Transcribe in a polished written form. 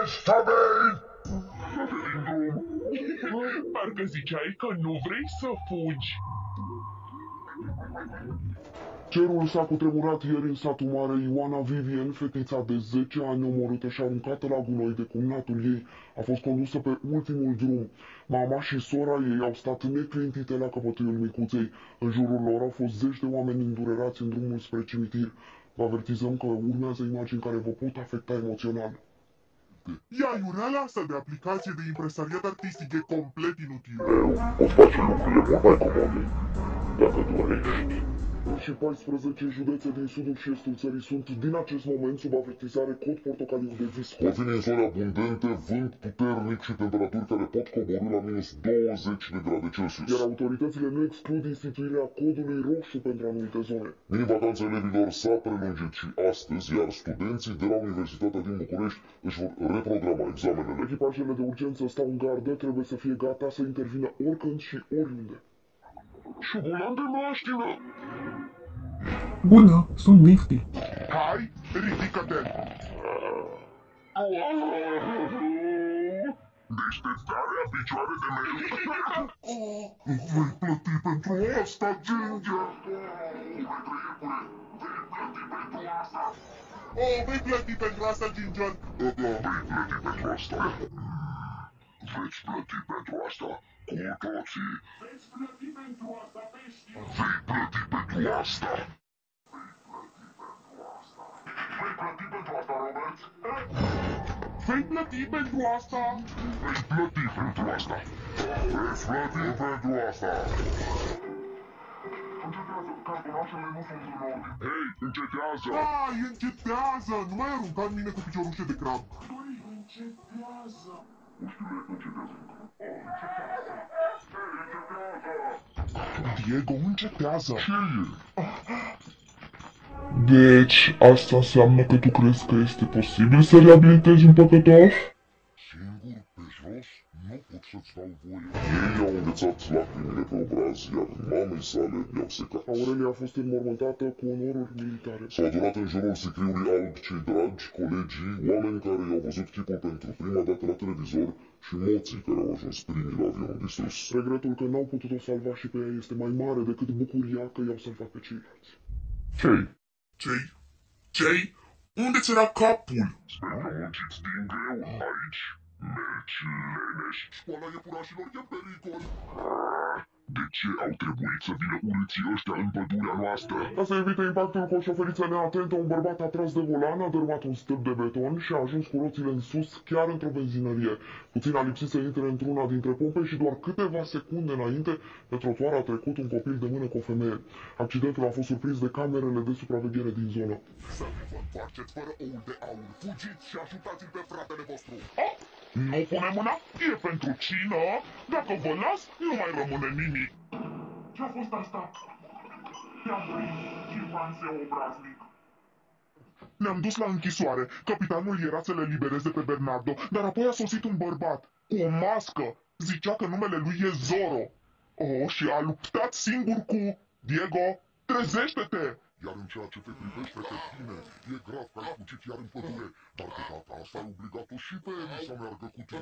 Stabil! Parcă ziceai că nu vrei să fugi. Cerul s-a cutremurat ieri în satul mare. Ioana Vivien, fetița de 10 ani omorâtă și aruncată la gunoi de cumnatul ei, a fost condusă pe ultimul drum. Mama și sora ei au stat neclintite la căpătâiul micuței. În jurul lor au fost zeci de oameni îndurerați în drumul spre cimitir. Vă avertizăm că urmează imagini care vă pot afecta emoțional. Iaiureala asta de aplicație de impresariat artistic e complet inutilă. Poți face lucrurile mult mai comode, dacă dorești. Și 14 județe din sudul și estul țării sunt din acest moment sub avertizare cod portocaliu de viscos. Vor fi ninsoare abundente, vânt puternic și temperaturi care pot coborî la minus 20 de grade Celsius. Iar autoritățile nu exclud instituirea codului roșu pentru anumite zone. Mini-vacanța elevilor s-a prelungit și astăzi, iar studenții de la Universitatea din București își vor reprograma examenele. Echipajele de urgență stau în gardă, trebuie să fie gata să intervină oricând și oriunde. Și volan de mașină! Bună, sunt Nifty. Hai, ridică-te! Deșteptarea picioare de mele! Voi plăti pentru asta, Ginger! Vei plăti pentru asta, Ginger! Vei plăti pentru asta! Veți plăti pentru asta cu toții! Veți plăti pentru asta, pești. Vei plăti pentru asta! Vei plăti pentru asta! Vei plăti pentru asta! Veți plăti pentru asta! Cartonașele nu sunt în ordine. Hei, încetează! Hai, încetează! Nu mai arunca în mine cu piciorușe de crab! Băi, încetează. Diego, încetează! Ce e? Deci, asta înseamnă că tu crezi că este posibil să reabilitezi un păcătos? Singur, pe jos, nu pot să-ți dau voie. Ei au înghețat lacrimile pe obraz, iar mamei sale i-au secat. Aurelia a fost înmormântată cu onoruri militare. S-au adunat în jurul sicriului alb cei dragi, colegii, oameni care i-au văzut chipul pentru prima dată la televizor și moții care au ajuns primii la avionul distrus. Regretul că n-au putut-o salva și pe ea este mai mare decât bucuria că i-au salvat pe ceilalți. Cei? Cei? Cei? Unde ți era capul? Sper că munciți din greu aici. Mergi leneși. Școala iepurașilor e în pericol! De ce au trebuit să vină uriții ăștia în pădurea noastră? Ca să evite impactul cu o șoferiță neatentă, un bărbat a tras de volan, a dărâmat un stâlp de beton și a ajuns cu roțile în sus, chiar într-o benzinărie. Puțin a lipsit să intre într-una dintre pompe și doar câteva secunde înainte, pe trotuar a trecut un copil de mână cu o femeie. Accidentul a fost surprins de camerele de supraveghere din zonă. Să nu vă întoarceți fără oul de aur! Fugiți și ajutați-l pe fratele vostru! Nu pune mâna? E pentru cină? Dacă vă las, nu mai rămâne nimic. Ce-a fost asta? I-am prins, șimpanze obraznic. Ne-am dus la închisoare. Capitanul era să le libereze pe Bernardo, dar apoi a sosit un bărbat cu o mască. Zicea că numele lui e Zorro. Și a luptat singur cu... Diego, trezește-te! Iar în ceea ce te privește pe tine, e grav că ai fugit iar în pădure, dar de data asta ai obligat-o și pe Eli să meargă cu tine.